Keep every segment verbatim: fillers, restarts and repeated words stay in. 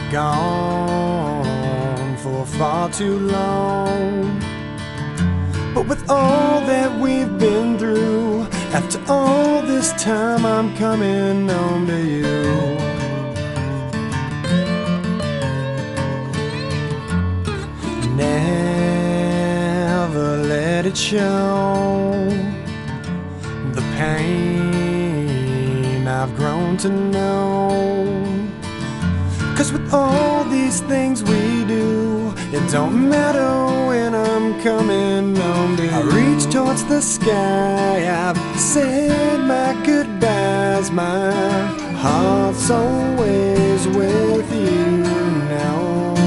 gone for far too long. But with all that we've been through, after all this time, I'm coming home to you. Never let it show the pain I've grown to know. 'Cause with all these things we do, it don't matter when I'm coming home to you. I reach towards the sky, I've said my goodbyes. My heart's always with you now.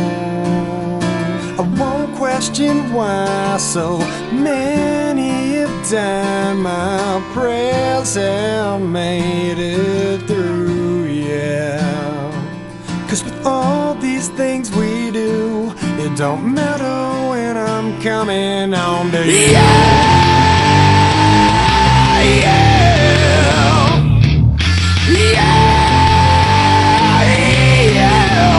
I won't question why so many have died. My prayers have made it through, yeah. 'Cause with all these things we do, it don't matter when I'm coming home to you. Yeah, yeah, yeah, yeah.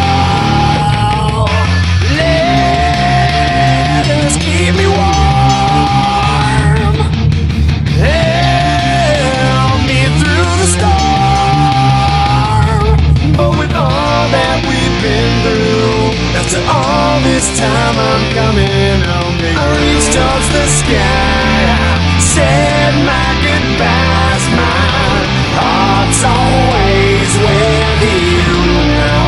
Let us keep me warm. Help me through the storm. But with all that we've been through, after all this time, I'm coming home to you. I reach towards the sky, I said my goodbyes. My heart's always with you now.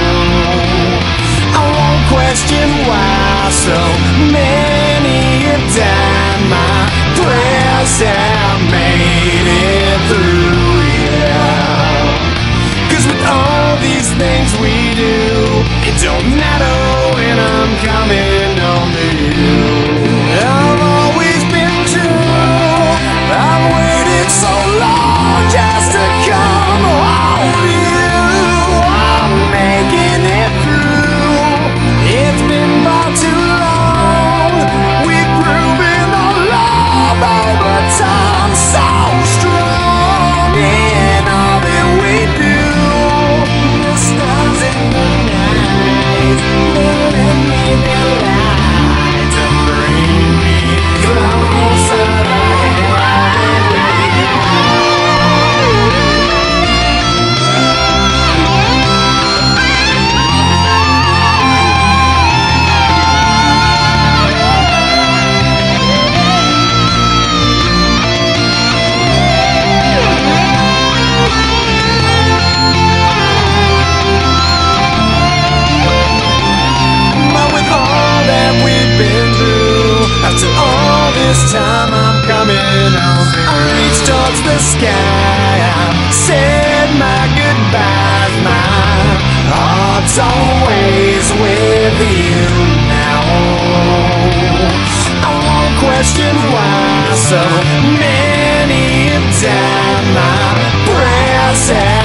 I won't question why so many have died. My prayers have made it through, yeah. 'Cause with all these things we do, it don't matter when I'm coming home to you. I've always been true, I've waited so long just to come home to you. I'm making it through, it's been far too long. We've proven our love over time, so strong in all that we do. The stars in the night, let me be light to bring me closer again. After all this time, I'm coming home. I reach towards the sky, I've said my goodbyes. My heart's always with you now. I won't question why so many have died. My prayers have